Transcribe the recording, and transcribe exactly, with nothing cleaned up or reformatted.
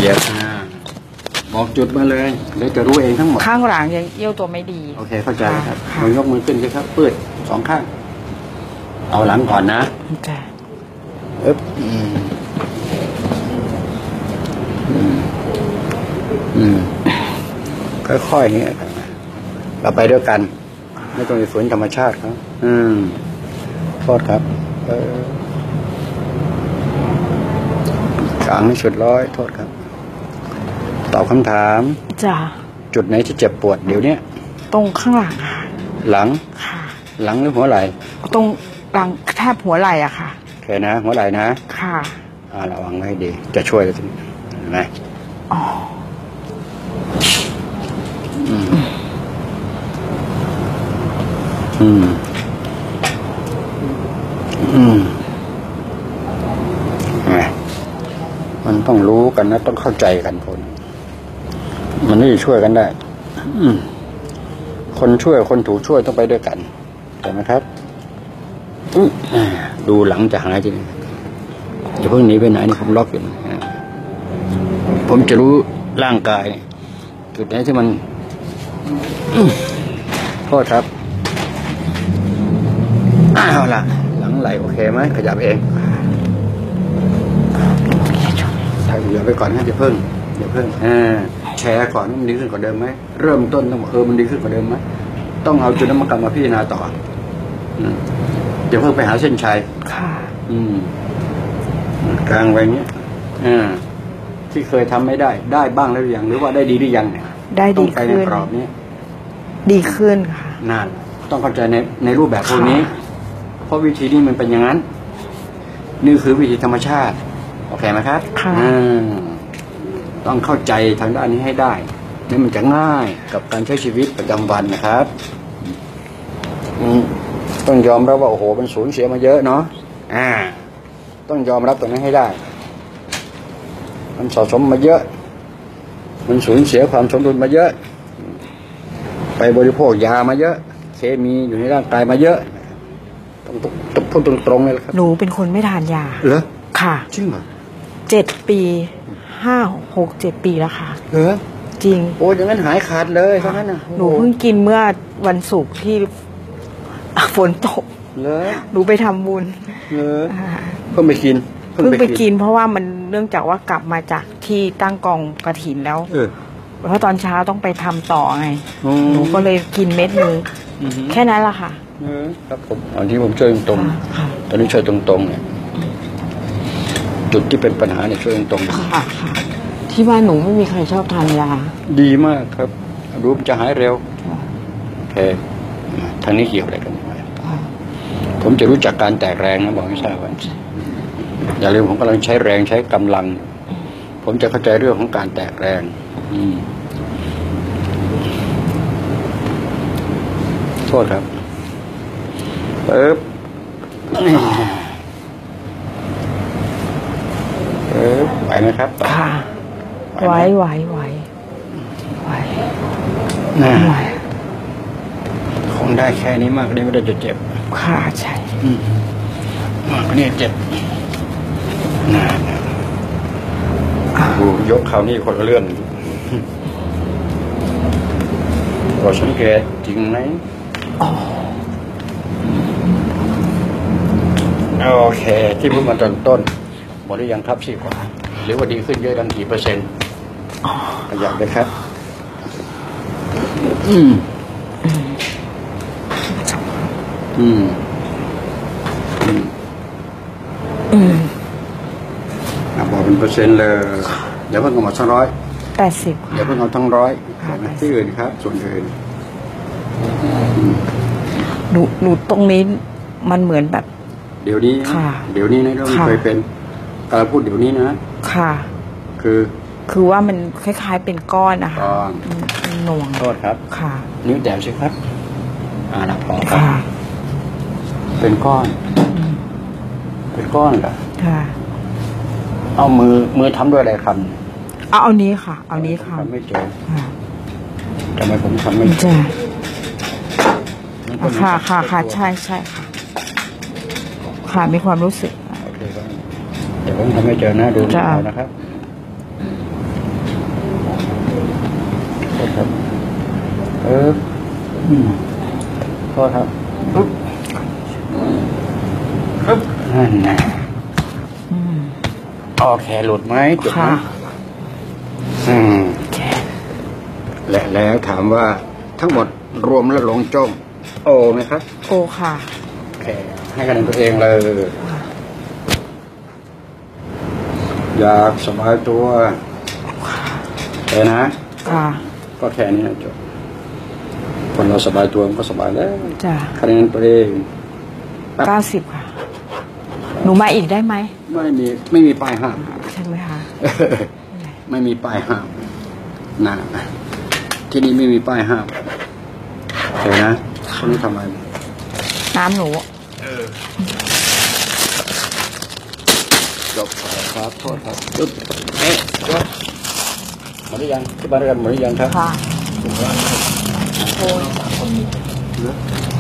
ยียบบอกจุดมาเลยเดี๋ยวจะรู้เองทั้งหมดข้างหลังยังเอี้ยวตัวไม่ดีโอเคเข้าใจครับมือยกมือขึ้นสิครับเปิดสองข้างเอาหลังก่อนนะจ้ะอึ๊บอืมอืมค่อยๆอย่างเงี้ยเราไปด้วยกันไม่ต้องไปฝืนธรรมชาติครับอืมโทษครับเออกลางให้สุดร้อยโทษครับตอบคำถามจ้ะจุดไหนที่เจ็บปวดเดี๋ยวนี้ตรงข้างหลังค่ะหลังค่ะหลังหรือหัวไหล่ตรงหลังแทบหัวไหล่อะค่ะโอเคนะหัวไหล่นะค่ะอ่าระวังให้ดีจะช่วยเลยทีเห็นไหมอ๋ออืมอืมอืมมันต้องรู้กันนะต้องเข้าใจกันคนมันนี่ช่วยกันได้อืมคนช่วยคนถูกช่วยต้องไปด้วยกันเห็นไหมครับดูหลังจะหายจริงอย่าเพิ่งหนีไปไหนนี่ผมล็อกอยู่ผมจะรู้ร่างกายจุดไหนที่มันโทษครับเอาล่ะหลังไหลโอเคไหมขยับเองถ่ายเหลือไปก่อนนะอย่าเพิ่งอย่าเพิ่งอ่าแชร์ก่อนมันดีขึ้นกว่าเดิมไหมเริ่มต้นต้องเออมันดีขึ้นกว่าเดิมไหมต้องเอาจุดน้ำมันกลับมาพิจารณาต่ออย่าเพิ่งไปหาเส้นชัยค่ะอืมกลางไว้เนี้ยอ่าที่เคยทำไม่ได้ได้บ้างแล้วหรือยังหรือว่าได้ดีหรือยังเนี่ยได้ดีขึ้นในกรอบนี้ดีขึ้นค่ะนั่นต้องเข้าใจในในรูปแบบพวกนี้เพราะวิธีนี้มันเป็นอย่างนั้นนี่คือวิธีธรรมชาติโอเคไหมครับค่ะต้องเข้าใจทางด้านนี้ให้ได้นี่มันจะง่ายกับการใช้ชีวิตประจำวันนะครับต้องยอมรับว่าโอ้โหมันสูญเสียมาเยอะเนาะอ่าต้องยอมรับตรงนี้ให้ได้มันสะสมมาเยอะมันสูญเสียความสมดุลมาเยอะไปบริโภคยามาเยอะเคมีอยู่ในร่างกายมาเยอะต้องต้องพูดตรงๆเลยครับหนูเป็นคนไม่ทานยาเหรอค่ะจริงเหรอเจ็ดปีห้าหกเจ็ดปีแล้วค่ะเหรอจริงโอ้ยอย่างนั้นหายขาดเลยเพราะงั้นนะหนูเพิ่งกินเมื่อวันศุกร์ที่ฝนตกเลยหนูไปทำบุญเลยเพิ่งไปกินเพิ่งไปกินเพราะว่ามันเนื่องจากว่ากลับมาจากที่ตั้งกองกฐินแล้วเพราะตอนเช้าต้องไปทำต่อไงหนูก็เลยกินเม็ดนึงแค่นั้นแหละค่ะครับผมตอนที่ผมช่วยตรงตอนนี้ช่วยตรงๆเนี่ยจุดที่เป็นปัญหาเนี่ยช่วยตรงค่ะค่ะที่บ้านหนูไม่มีใครชอบทานยาดีมากครับรู้มันจะหายเร็วโอเคทางนี้เกี่ยวอะไรกันผมจะรู้จักการแตกแรงนะบอกให้ทราบไว้อย่าลืมผมกำลังใช้แรงใช้กำลังผมจะเข้าใจเรื่องของการแตกแรงโทษครับปึ๊บปึ๊บไหวไหมครับค่ะไหวไหวไหวไหวไหวคงได้แค่นี้มากเลยไม่ได้จะเจ็บค่ะใช่มากนี่เจ็บน่าดูยกเขานี่คนละเรื่องเราสังเกตจริงไหมโอเคที่พูดมาตอนต้นหมดหรือยังครับสี่กว่าหรือว่าดีขึ้นเยอะดังกี่เปอร์เซ็นต์ขยับเลยครับอืมอืมอืมอืมบอกเป็นเปอร์เซ็นต์เลยเดี๋ยวเพิ่งเอามาทั้งร้อยแปดสิบเดี๋ยวเพิ่งเอาทั้งร้อยที่อื่นครับส่วนอื่นหนูหนูตรงนี้มันเหมือนแบบเดี๋ยวนี้เดี๋ยวนี้นะเราเคยเป็นกำลังพูดเดี๋ยวนี้นะค่ะคือคือว่ามันคล้ายๆเป็นก้อนนะคะก้อนหน่วงโทษครับค่ะนิ้วแตะใช่ครับอ่าหลับพอครับเป็นก้อนเป็นก้อนเหรอค่ะเอามือมือทำด้วยอะไรครับเอาเอานี้ค่ะเอานี้ค่ะทำไม่เจอทำไมผมทำไม่เจอค่ะค่ะค่ะใช่ใช่ค่ะค่ะมีความรู้สึกโอเคครับเดี๋ยวผมทำไม่เจอนะดูเอานะครับอืมโทษครับปึ๊บปึ๊บนั่นนะอืมโอเคหลุดไหมจุดค่ะนะอืมและแล้วถามว่าทั้งหมดรวมแล้วหลงจ้องโอไหมครับโอค่ะโอเคให้คะแนนตัวเองเลยอยากสบายตัวแค่นะค่ะก็แค่นี้นะจบคนเราสบายตัวมันก็สบายแล้วจ้ะคะแนนตัวเองเก้าสิบค่ะ หนูมาอีกได้ไหมไม่มีไม่มีป้ายห้ามใช่ไหมคะไม่มีป้ายห้ามนะที่นี่ไม่มีป้ายห้ามโอเคนะคนนี้ทำไมน้ำหนูจบครับโทษครับปึ๊บเอ๊ะจบหมดหรือยังที่บ้านเรียนหมดหรือยังครับค่ะโอ้ยเหรอ